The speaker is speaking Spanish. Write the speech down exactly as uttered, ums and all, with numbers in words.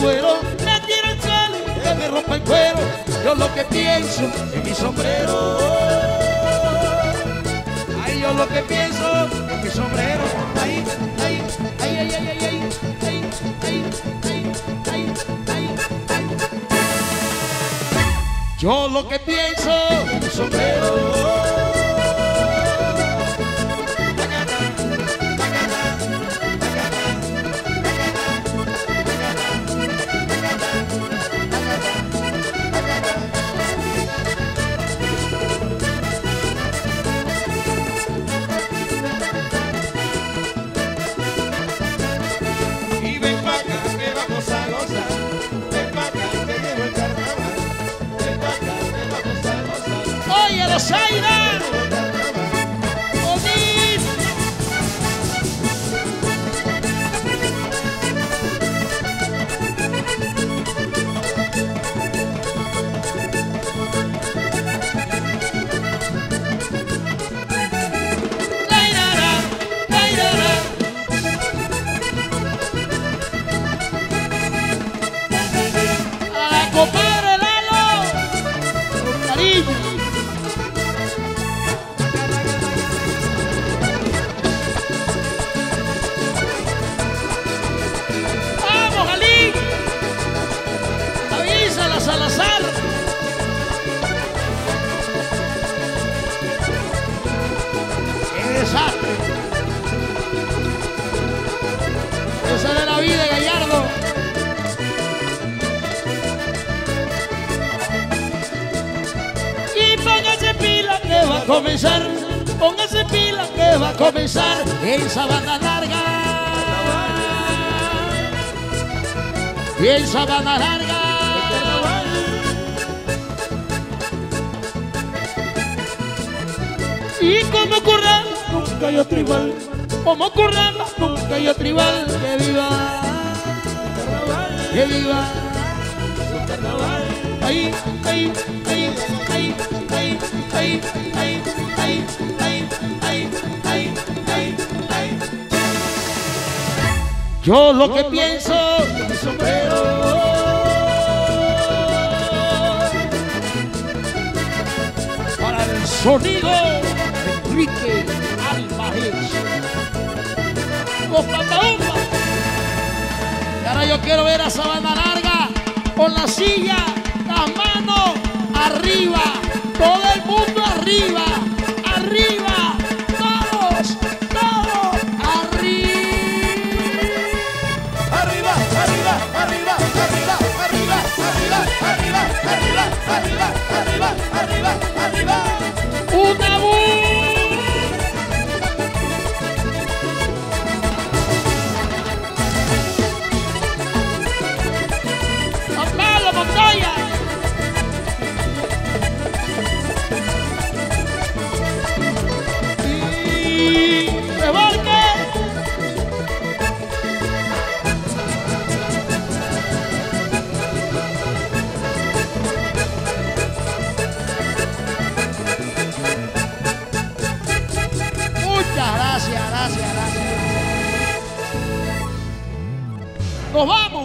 suero, me tiro el suelo, que me rompa el cuero. Yo lo que pienso en mi sombrero. Ay, yo lo que pienso en mi sombrero. Ay, ay, ay, ay, ay, ay, ay, ay, ay, ay, ay, ay, ay. Yo lo que pienso en mi sombrero. Zaira, Odín. Lairara, lairara. A la compadre Lalo, con cariño. Salazar. ¡Qué desastre! Esa de la vida, Gallardo. Y póngase pila que va a comenzar, póngase pila que va a comenzar en Sabana Larga. Y en Sabana Larga. Y como Curramba nunca hay otro igual, como Curramba nunca hay otro igual. Que viva, que viva su carnaval. Ay, ay, ay, ay, ay, ay, ay, ay, ay, ay, ay, ay, ay. Yo lo que pienso en mi sombrero. Para el sonido Enrique Alvarez, los Pataumba. Y ahora yo quiero ver a Sabana Larga con la silla, las manos arriba, todo el mundo arriba, arriba, todos, todos, arriba. Arriba, arriba, arriba, arriba, arriba, arriba, arriba, arriba, arriba, arriba, arriba, arriba. Una voz. Gracias, gracias, gracias. Nos vamos.